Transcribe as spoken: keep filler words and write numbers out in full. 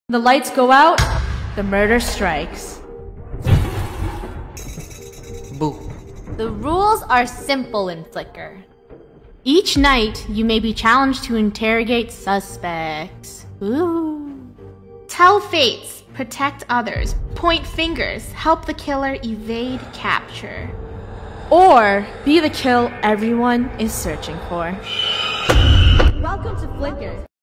The lights go out, the murder strikes. Boo. The rules are simple in Flicker. Each night, you may be challenged to interrogate suspects. Ooh. Tell fates, protect others, point fingers, help the killer evade capture. Or be the kill everyone is searching for. Welcome to Flicker.